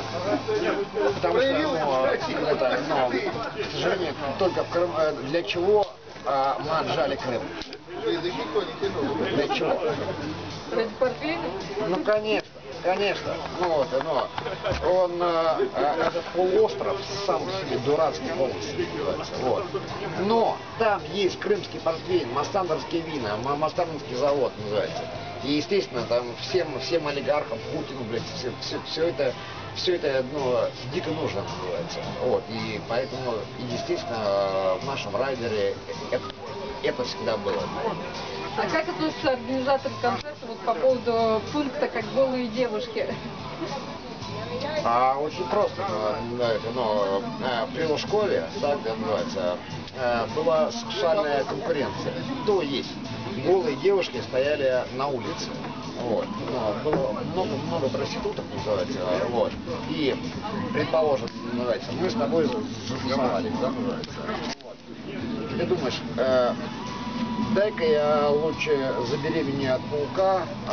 Потому что, к сожалению, только в Крым, для чего мы отжали Крым? Для чего? Ради портвейна? Ну, конечно, конечно. Ну, вот, но он, этот полуостров сам по себе дурацкий полностью называется. Вот. Но там есть крымский портвейн, мастандерские вина, мастандерский завод называется. И, естественно, там всем олигархам, Путину, блядь, все это, дико нужно называется. Вот. И поэтому, естественно, в нашем райдере это всегда было. А как относятся организаторы концерта вот по поводу пункта как голые девушки? Очень просто, при Лужкове, так называется, была сексуальная конкуренция. То есть голые девушки стояли на улице, вот, было много проституток, называется, вот, и, предположим, называется, мы с тобой затусовались, да, называется, вот. Ты думаешь, дай-ка я лучше забеременею от паука.